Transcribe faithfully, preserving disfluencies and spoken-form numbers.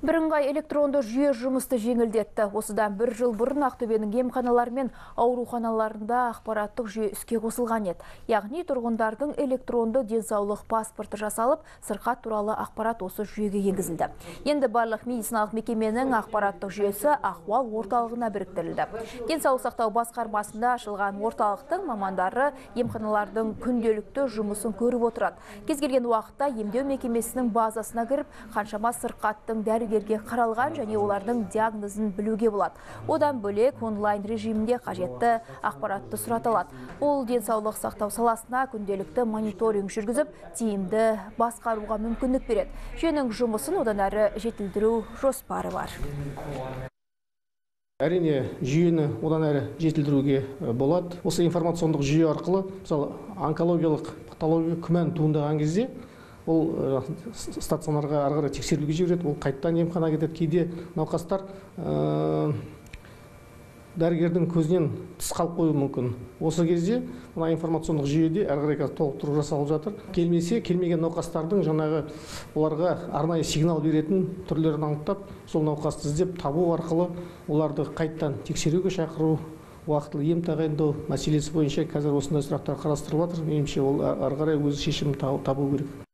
Бірыңғай электронды жүйе жұмысты жеңілдетті. Осыдан бір жыл бұрын Ақтөбенің емханалары мен ауруханаларында ақпараттық жүйе іске қосылған еді. Яғни тұрғындардың электронды денсаулық паспорты жасалып, сырқат туралы ақпарат осы жүйеге енгізілді. Енді барлық медициналық мекеменің ақпараттық жүйесі ахуал орталығына біріктірілді. Денсаулық сақтау басқармасында ашылған орталықтың мамандары емханалардың күнделікті жұмысын көріп отырады. Кез келген уақытта емдеу мекемесінің базасына кіріп, қаншама сырқаттың дәрігерге қаралған және олардың диагнозын білуге болады. Одан бөлек онлайн режимінде қажетті ақпаратты сұратылады. Ол денсаулық сақтау саласына күнделікті мониторинг жүргізіп, тиімді басқаруға мүмкіндік береді. Жүйенің жұмысын одан әрі жетілдіру жоспары бар. Әрине, жүйені одан әрі жетілдіруге болады. Осы информациондық жүйе арқылы, мысалы, онкологиялық патология күмән туындаған кезде, ол стационарға ары қарай тексерілуге жібереді, ол қайттан емханаға кетеді. Кейде науқастар дәрігердің көзінен тыс қалып қоюы мүмкін. Осы кезде мына информациондық жүйеде ары қарай толықтыру жасалып жатыр. Келмесе, келмеген науқастардың жаңағы оларға арнайы сигнал беретін түрлерін анықтап, сол науқасты іздеп табу арқылы оларды қайттан тексеруге шақыру, уақытылы ем тағайындау мәселесі бойынша қазір осындай сұрақтар қарастырылып жатыр. Меніңше ол ары қарай өз шешімін табу керек.